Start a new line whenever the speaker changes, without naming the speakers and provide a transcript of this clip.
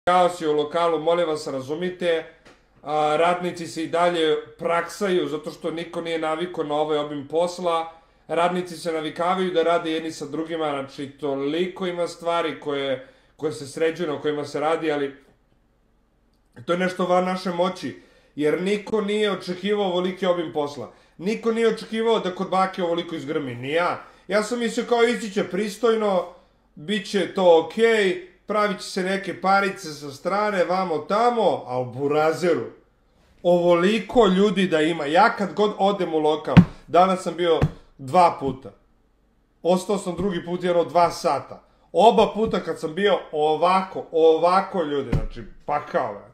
Kaos je u lokalu, molim vas, razumite, radnici se i dalje praksaju zato što niko nije navikao na ovaj obim posla, radnici se navikavaju da rade jedni sa drugima, znači toliko ima stvari koje se sređuju, na kojima se radi, ali to je nešto van naše moći, jer niko nije očekivao ovoliki obim posla. Niko nije očekivao da kod bake ovoliko izgrmi, ni ja. Ja sam mislio kao ići će pristojno, bit će to okej, pravit će se neke parice sa strane, vamo tamo, a u burazeru ovoliko ljudi da ima. Ja kad god odem u lokal, danas sam bio 2 puta, ostao sam drugi put jedno 2 sata. Oba puta kad sam bio ovako ljudi, znači pakao.